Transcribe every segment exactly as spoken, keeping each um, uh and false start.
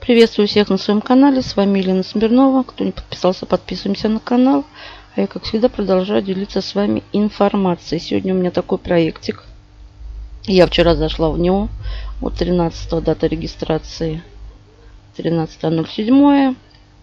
Приветствую всех на своем канале. С вами Елена Смирнова. Кто не подписался, подписываемся на канал. А я, как всегда, продолжаю делиться с вами информацией. Сегодня у меня такой проектик. Я вчера зашла в него. Вот тринадцатого дата регистрации. тринадцатое ноль седьмое.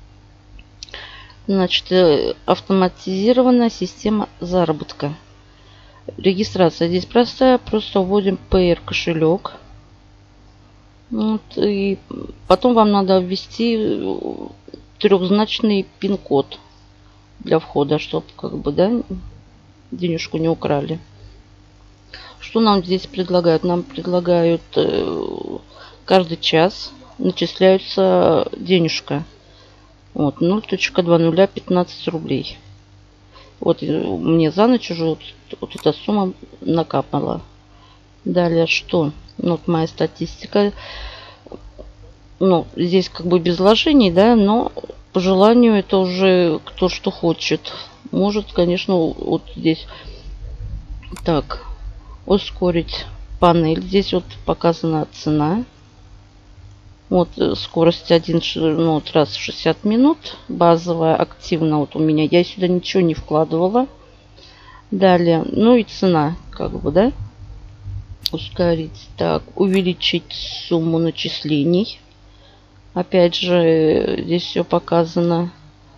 Значит, автоматизированная система заработка. Регистрация здесь простая. Просто вводим пэ эр кошелек. Вот, и потом вам надо ввести трехзначный пин-код для входа, чтобы как бы, да, денежку не украли. Что нам здесь предлагают? Нам предлагают э, каждый час начисляются денежка. Вот, ноль целых два нуля пятнадцать рублей. Вот мне за ночь уже вот, вот эта сумма накапала. Далее что? Вот моя статистика. Ну, здесь как бы без вложений, да, но по желанию это уже кто что хочет. Может, конечно, вот здесь так ускорить панель. Здесь вот показана цена. Вот скорость один ну, вот раз в шестьдесят минут. Базовая, активно вот у меня. Я сюда ничего не вкладывала. Далее, ну и цена, как бы, да. Ускорить. Так, увеличить сумму начислений. Опять же, здесь все показано.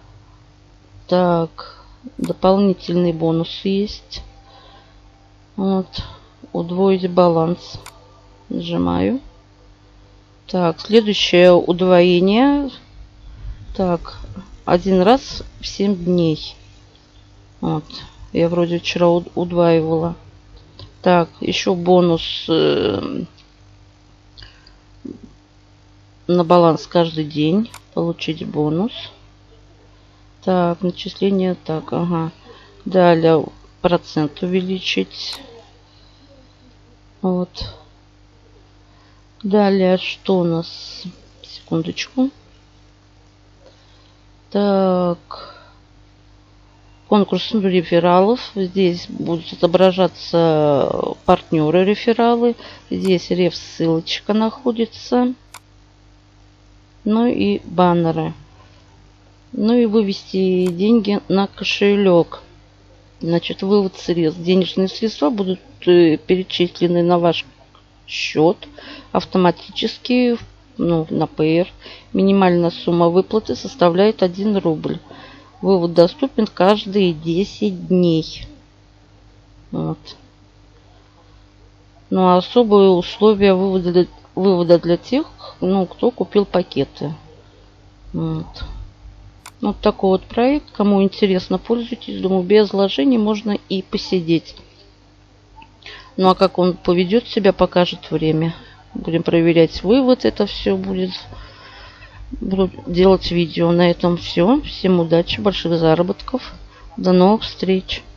Так, дополнительный бонус есть. Вот, удвоить баланс. Нажимаю. Так, следующее удвоение. Так, один раз в семь дней. Вот, я вроде вчера удваивала. Так, еще бонус э, на баланс каждый день. Получить бонус. Так, начисление. Так, ага. Далее процент увеличить. Вот. Далее что у нас? Секундочку. Так. Конкурс рефералов. Здесь будут отображаться партнеры рефералы. Здесь реф ссылочка находится. Ну и баннеры. Ну и вывести деньги на кошелек. Значит, вывод средств. Денежные средства будут перечислены на ваш счет автоматически, ну, на пэ эр. Минимальная сумма выплаты составляет один рубль. Вывод доступен каждые десять дней. Вот. Ну, а особые условия вывода для, вывода для тех, ну, кто купил пакеты. Вот. Вот такой вот проект. Кому интересно, пользуйтесь. Думаю, без вложений можно и посидеть. Ну, а как он поведет себя, покажет время. Будем проверять вывод. Это все будет... Буду делать видео. На этом все. Всем удачи, больших заработков. До новых встреч.